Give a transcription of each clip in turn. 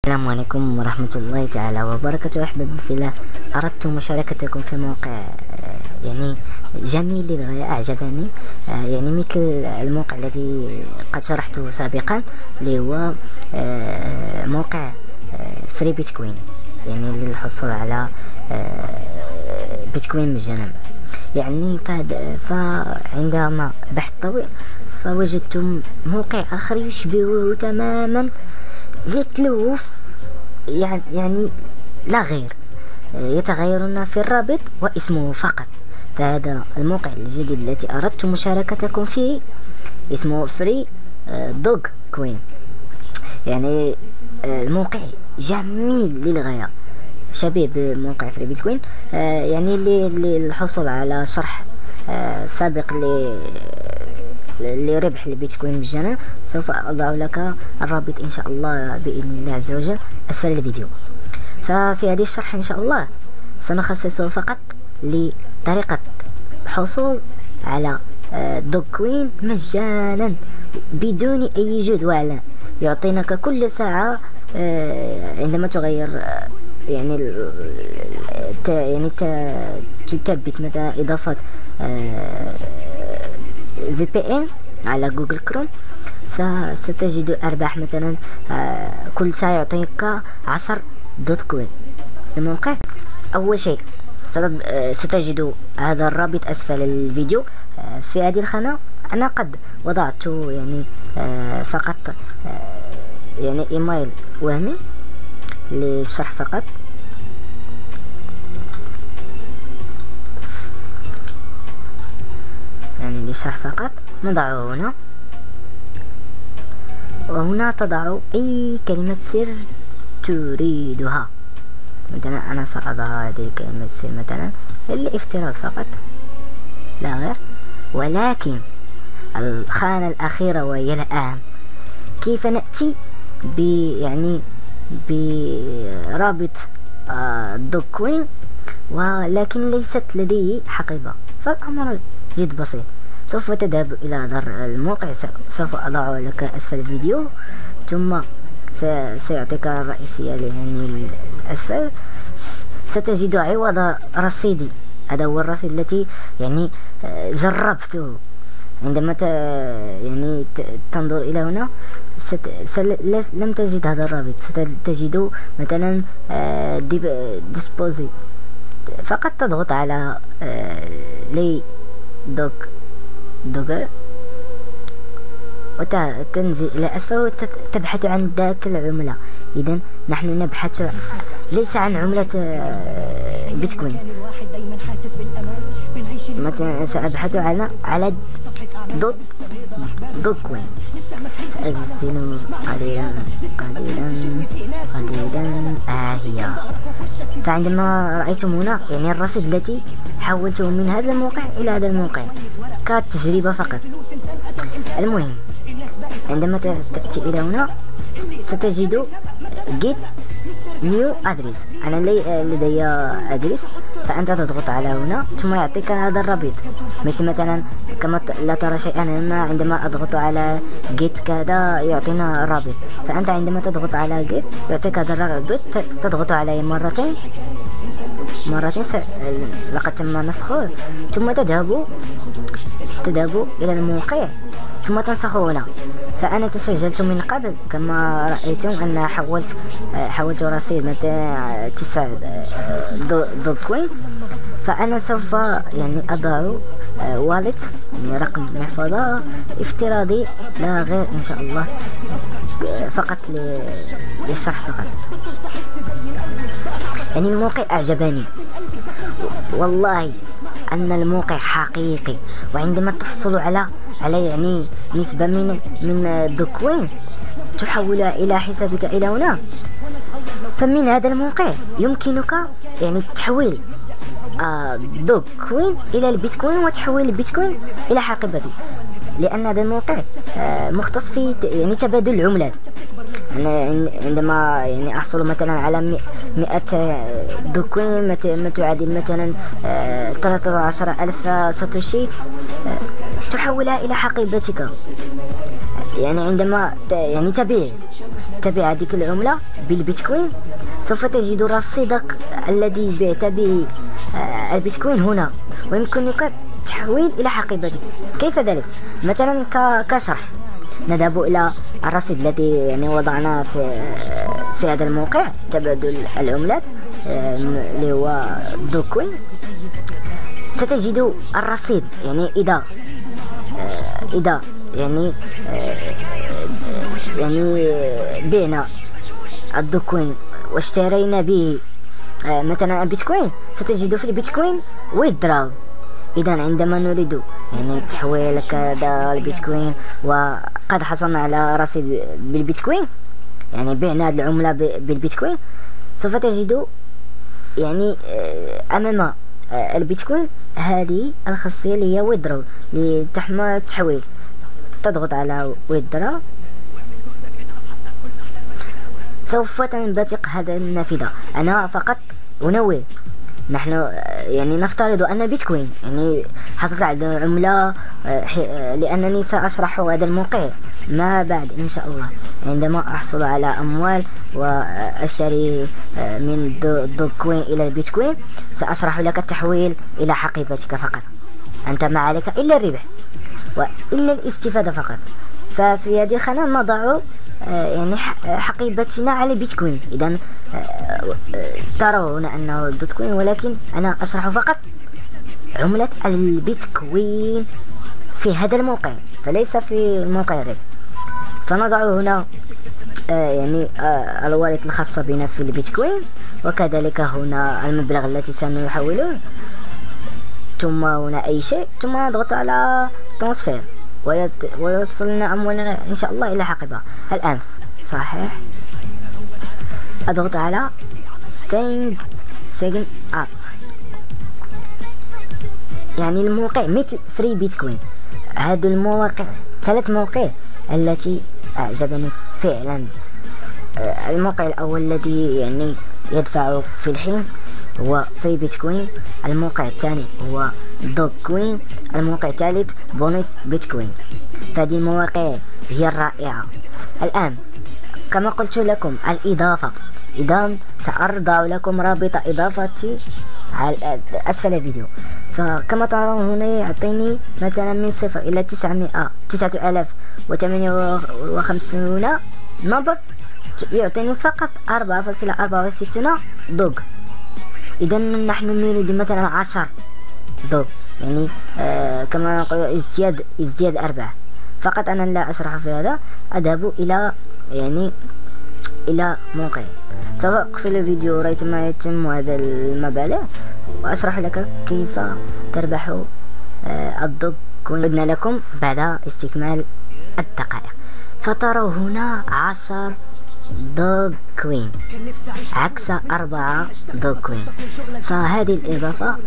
السلام عليكم ورحمة الله تعالى وبركاته. أحبابي في الله، أردت مشاركتكم في موقع يعني جميل للغاية، أعجبني يعني مثل الموقع الذي قد شرحته سابقا، اللي هو موقع فري بيتكوين، يعني للحصول على بيتكوين مجانا. يعني فعندما بحث طويل فوجدت موقع آخر يشبهه تماما مثله، يعني لا غير، يتغيرون في الرابط واسمه فقط. فهذا الموقع الجديد الذي أردت مشاركتكم فيه اسمه فري دوغ كوين. يعني الموقع جميل للغاية، شبيه بموقع فري بيتكوين، يعني للحصول على شرح سابق لربح البيتكوين مجانا. سوف أضع لك الرابط إن شاء الله بإذن الله عز وجل أسفل الفيديو. ففي هذه الشرح إن شاء الله سنخصصه فقط لطريقة الحصول على دوغ كوين مجانا بدون أي جدوى. يعطينك كل ساعة عندما تغير يعني تثبت مثلا إضافة VPN على جوجل كروم، ستجد أرباح مثلا كل ساعة يعطيك 10 دوت كوين. الموقع أول شيء ستجد هذا الرابط أسفل الفيديو في هذه الخانة. أنا قد وضعت يعني فقط يعني إيميل وهمي للشرح فقط. يعني للشرح فقط نضعه هنا، وهنا تضع أي كلمة سر تريدها. مثلا أنا سأضع هذه كلمة السر مثلا للافتراض فقط لا غير. ولكن الخانة الأخيرة وهي الأهم، كيف نأتي يعني برابط دوغ كوين ولكن ليست لديه حقيبة. فالأمر جد بسيط. سوف تذهب إلى هذا الموقع، سوف أضعه لك أسفل الفيديو، ثم سيعطيك الرئيسية يعني الأسفل. ستجد عوض رصيدي، هذا هو الرصيد التي يعني جربته. عندما يعني تنظر إلى هنا لم تجد هذا الرابط، ستجد مثلا ديسبوزي. فقط تضغط على لي دوغر وتنزل إلى أسفل وتبحث عن ذاك العملة. إذن نحن نبحث ليس عن عملة بيتكوين، مثلا سأبحث على دوغ كوين. سأنزل قليلا هي. فعندما رأيتم هنا يعني الرصيد التي حولته من هذا الموقع إلى هذا الموقع كتجربة فقط. المهم عندما تأتي إلى هنا ستجد get new address. أنا لدي أدرس، فأنت تضغط على هنا ثم يعطيك هذا الرابط. مثلا كما لا ترى شيئا هنا، عندما أضغط على get كذا يعطينا الرابط. فأنت عندما تضغط على get يعطيك هذا الرابط، تضغط عليه مرتين لقد تم نسخه، ثم تذهب إلى الموقع ثم تنسخه هنا. فأنا تسجلت من قبل كما رأيتم أن حولت رصيد مثلا 9 دوغ كوين. فأنا سوف يعني أضع والت يعني رقم محفظة افتراضي لا غير إن شاء الله، فقط للشرح فقط. يعني الموقع أعجبني والله، أن الموقع حقيقي. وعندما تحصل على يعني نسبة من دوغ كوين تحولها إلى حسابك إلى هنا، فمن هذا الموقع يمكنك يعني تحويل دوغ كوين إلى البيتكوين وتحويل البيتكوين إلى حقيبتي، لأن هذا الموقع مختص في يعني تبادل العملات. أنا عندما يعني أحصل مثلا على 100 دوغ كوين ما تعادل مثلا 13,000 ساتوشي، تحولها إلى حقيبتك. يعني عندما يعني تبيع تبع هذيك العملة بالبيتكوين سوف تجد رصيدك الذي بعت به البيتكوين هنا، ويمكنك التحويل إلى حقيبتك. كيف ذلك؟ مثلا كشرح، نذهب إلى الرصيد الذي يعني وضعناه في هذا الموقع تبادل العملات اللي هو دوكوين. ستجد الرصيد، يعني إذا يعني بعنا الدوكوين واشترينا به مثلا البيتكوين، ستجد في البيتكوين ويدراو. إذا عندما نريد يعني تحويل كذا البيتكوين وقد حصلنا على رصيد بالبيتكوين، يعني بعنا هذه العملة بالبيتكوين، سوف تجد يعني أمام البيتكوين هذه الخاصية اللي هي ويدراو لتحمل التحويل. تضغط على ويدراو، سوف تنبثق هذا النافذة. أنا فقط أنوه، نحن يعني نفترض أن بيتكوين يعني حصلت على عملة، لأنني سأشرح هذا الموقع ما بعد إن شاء الله. عندما أحصل على أموال وأشتري من دوكوين إلى البيتكوين، سأشرح لك التحويل إلى حقيبتك فقط. أنت ما عليك إلا الربح وإلا الاستفادة فقط. ففي هذه القناة نضع يعني حقيبتنا على بيتكوين. إذا ترون هنا أنه دوتكوين، ولكن أنا أشرح فقط عملة البيتكوين في هذا الموقع، فليس في الموقع الربح. فنضع هنا يعني الوالد الخاصة بنا في البيتكوين، وكذلك هنا المبلغ التي سنحوله، ثم هنا أي شيء، ثم نضغط على ترانسفير ويوصلنا أموالنا إن شاء الله إلى حقيبة. الآن صحيح أضغط على سيجن أب، يعني الموقع مثل فري بيتكوين. هذا المواقع 3 مواقع التي أعجبني فعلا. الموقع الأول الذي يعني يدفع في الحين هو فري بيتكوين، الموقع الثاني هو دوكوين، الموقع الثالث بونس بيتكوين. فهذه المواقع هي الرائعة. الآن كما قلت لكم الإضافة، إذا سأضع لكم رابط إضافتي على أسفل الفيديو. فكما ترون هنا يعطيني مثلا من 0 إلى 9058 نمبر، يعطيني فقط 4.64 دوغ. إذا نحن نريد مثلا 10 دوغ، يعني كما نقول ازدياد 4 فقط. أنا لا أشرح في هذا، أذهب إلى يعني إلى موقع. سوف أقفل الفيديو ريتما يتم هذا المبالغ وأشرح لك كيف تربح الدوغ كوين. عدنا لكم بعد استكمال الدقائق. فتروا هنا 10 دوغ كوين عكس 4 دوغ كوين. فهذه الإضافة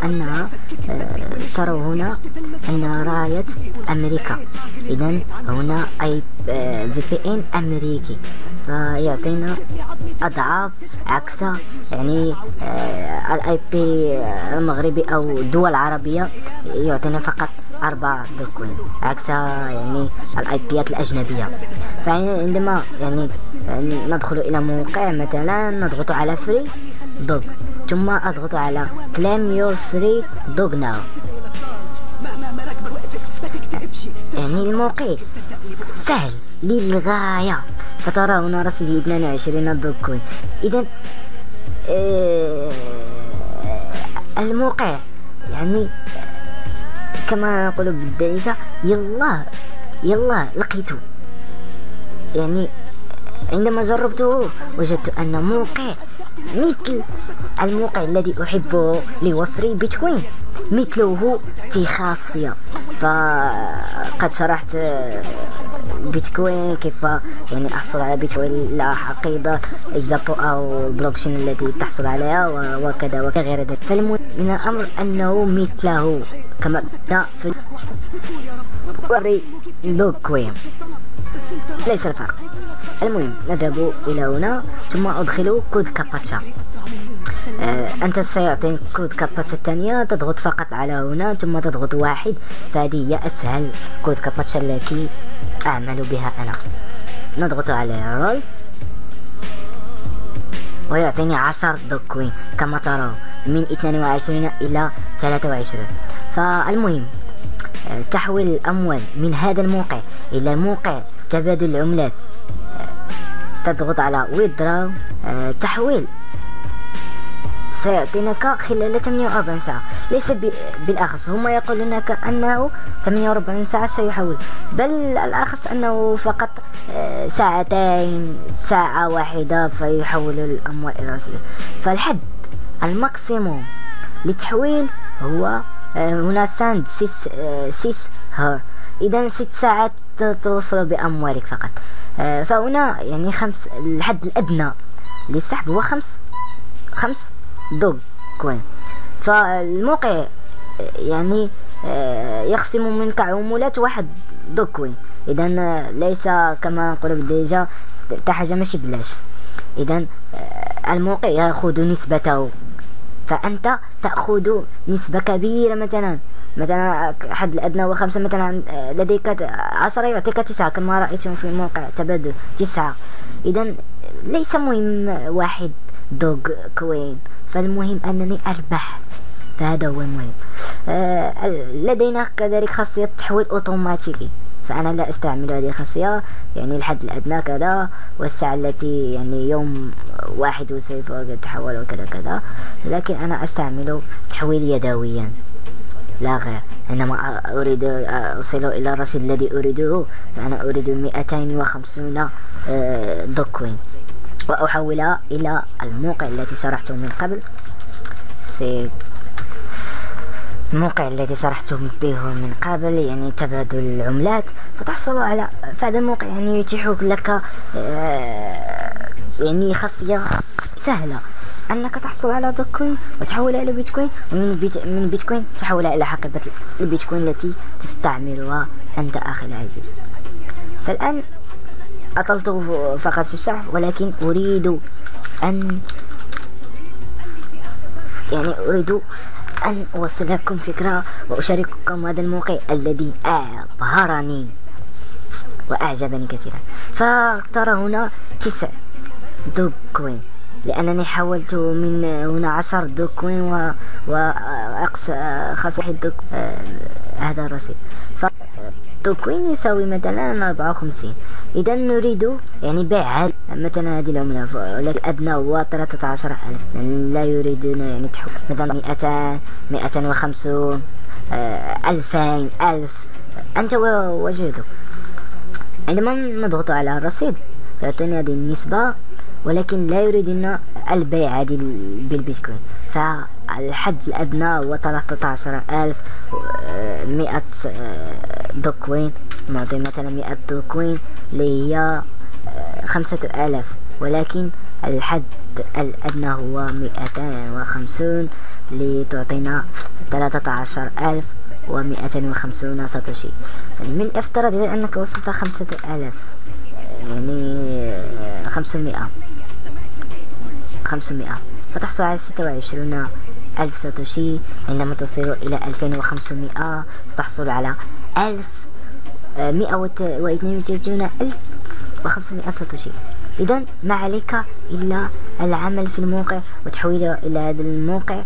تروا هنا أن راية أمريكا. إذن هنا أي VPN أمريكي، فيعطينا أضعاف عكس يعني IP المغربي أو الدول العربية يعطينا فقط 4 دوغ كوين عكس يعني الIPات الأجنبية. فعندما يعني ندخل إلى موقع مثلا نضغط على فري دوغ، ثم أضغط على claim your free dog now. يعني الموقع سهل للغاية. فترى هنا رصيد 22 دوغ كوين. إذا الموقع يعني كما نقول بالدارجة يلا لقيته. يعني عندما جربته وجدت أن موقع مثل الموقع الذي أحبه اللي هو فري بيتكوين، مثله في خاصية. فقد شرحت بيتكوين كيف يعني أحصل على بيتكوين لا حقيبة الزابو أو البلوكشين التي تحصل عليها وكذا وغير ذلك. فالمهم من الأمر أنه مثله كما في فري دوغ كوين، ليس الفرق. المهم نذهب إلى هنا ثم أدخل كود كابتشا. أنت سيعطيك كود كابتشا الثانية، تضغط فقط على هنا ثم تضغط 1. فهذه هي أسهل كود كابتشا التي أعمل بها أنا. نضغط على رول ويعطيني 10 دوكوين كما ترون من 22 إلى 23. فالمهم تحويل الأموال من هذا الموقع إلى موقع تبادل العملات، تضغط على withdraw. تحويل سيعطينك خلال 48 ساعة، ليس بالأخص هما يقولون لك أنه 48 ساعة سيحول، بل الأخص أنه فقط ساعتين، ساعة واحدة فيحول الأموال إلى رصيدك. فالحد الماكسيموم للتحويل هو هنا ساند 6 هور، إذا 6 ساعات توصل بأموالك فقط. فهنا يعني الحد الأدنى للسحب هو 5 دوغ كوين. فالموقع يعني يخصم منك عمولات 1 دوغ كوين، إذا ليس كما نقول بالدارجة تا حاجة ماشي بلاش. إذا الموقع يأخذ نسبته، فأنت تأخذ نسبة كبيرة. مثلا حد الأدنى هو 5، مثلا لديك 10 يعطيك 9 كما رأيتم في موقع تبادل 9. إذا ليس مهم 1 دوغ كوين، فالمهم أنني أربح، فهذا هو المهم. لدينا كذلك خاصية تحويل أوتوماتيكي، فأنا لا أستعمل هذه الخاصية، يعني الحد الأدنى كذا والساعة التي يعني يوم واحد وسوف يتحول وكذا كذا، لكن أنا أستعمل تحويل يدويا لا غير. عندما أريد أوصل إلى الرصيد الذي أريده، فأنا أريد 250 دوكوين وأحولها إلى الموقع الذي شرحته من قبل، الموقع الذي شرحته به من قبل، يعني تبادل العملات. فتحصل على هذا الموقع، يعني يتيح لك يعني خاصية سهلة أنك تحصل على دوكوين وتحولها إلى بيتكوين، ومن بيتكوين تحولها إلى حقيبة البيتكوين التي تستعملها أنت أخي العزيز. فالآن أطلت فقط في الشرح، ولكن أريد أن أوصل لكم فكرة وأشارككم هذا الموقع الذي أبهرني وأعجبني كثيرا. فاختار هنا 9 دوكوين، لأنني حولت من هنا 10 دوكوين وأقصى خاص 1 هذا الرصيد. دوكوين يساوي مثلا 54. إذا نريد يعني بيع مثلا هذه العملة، لكن الأدنى هو 13,000، لا يريدون يعني تحول مثلا 200 250 2000 1000 أنت وجهده. عندما نضغط على الرصيد يعطيني هذه النسبة، ولكن لا يريدون البيع هذه بالبيتكوين. فالحد الأدنى هو 13,100 دوكوين، نعطي مثلا 100 دوكوين اللي هي 5,000، ولكن الحد الأدنى هو 250 لتعطينا 13,250 ساتوشي. من افترض أنك وصلت 5,000 يعني 500 فتحصل على 26,000 ساتوشي. عندما تصل إلى 2500 تحصل على 132,500 ساتوشي. إذا ما عليك إلا العمل في الموقع وتحويله إلى هذا الموقع،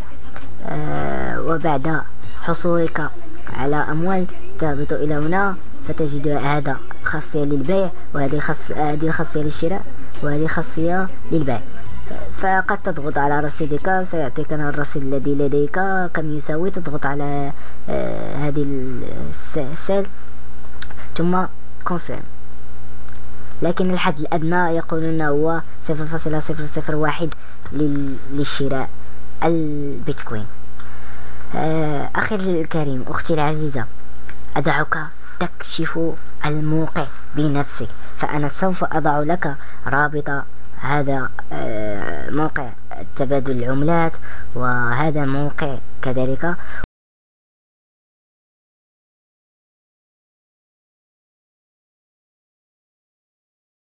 وبعد حصولك على أموال تهبط إلى هنا فتجد هذا خاصية للبيع، وهذه خاصية للشراء، وهذه خاصية للبيع. فقد تضغط على رصيدك، سيعطيك الرصيد الذي لديك كم يساوي، تضغط على هذه السيل ثم confirm. لكن الحد الأدنى يقولون هو 0.001 للشراء البيتكوين. أخي الكريم، أختي العزيزة، أدعك تكشف الموقع بنفسك، فأنا سوف أضع لك رابط هذا موقع تبادل العملات، وهذا موقع كذلك